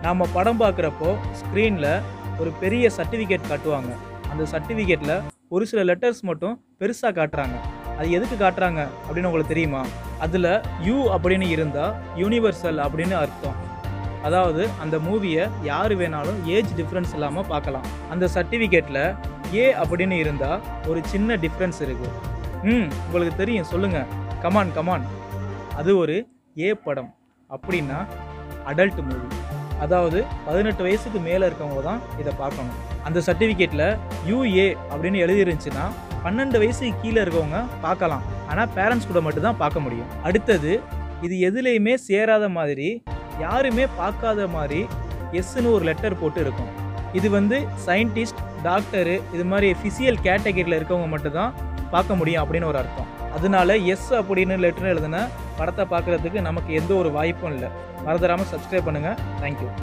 நாம் படம் பார்க்குறப்போ ஸ்க்ரீனில் ஒரு பெரிய சர்டிஃபிகேட் காட்டுவாங்க. அந்த சர்டிஃபிகேட்டில் ஒரு சில லெட்டர்ஸ் மட்டும் பெருசாக காட்டுறாங்க. அது எதுக்கு காட்டுறாங்க அப்படின்னு உங்களுக்கு தெரியுமா? அதில் யூ அப்படின்னு இருந்தால் யூனிவர்சல் அப்படின்னு அர்த்தம். அதாவது அந்த மூவியை யார் வேணாலும் ஏஜ் டிஃப்ரென்ஸ் இல்லாமல் பார்க்கலாம். அந்த சர்டிஃபிகேட்டில் ஏ அப்படின்னு இருந்தால் ஒரு சின்ன டிஃப்ரென்ஸ் இருக்குது. உங்களுக்கு தெரியும், சொல்லுங்கள். கமான். அது ஒரு ஏ படம். அப்படின்னா அடல்ட் மூவி. அதாவது 18 வயசுக்கு மேலே இருக்கவங்க தான் இதை பார்க்கணும். அந்த சர்டிஃபிகேட்டில் யூஏ அப்படின்னு எழுதிருந்துச்சுன்னா 12 வயசுக்கு கீழே இருக்கவங்க பார்க்கலாம். ஆனால் பேரண்ட்ஸ் கூட மட்டும்தான் பார்க்க முடியும். அடுத்தது, இது எதுலேயுமே சேராத மாதிரி, யாருமே பார்க்காத மாதிரி எஸ்ன்னு ஒரு லெட்டர் போட்டு இருக்கும். இது சயின்டிஸ்ட், டாக்டரு, இது மாதிரி ஃபிசிக்கல் கேட்டகரியில் இருக்கவங்க மட்டும்தான் பார்க்க முடியும் அப்படின்னு ஒரு அர்த்தம். அதனால எஸ் அப்படின்னு லெட்டர் எழுதுன படத்தை பார்க்குறதுக்கு நமக்கு எந்த ஒரு வாய்ப்பும் இல்லை. மறந்துடாமல் சப்ஸ்கிரைப் பண்ணுங்கள். தேங்க்யூ.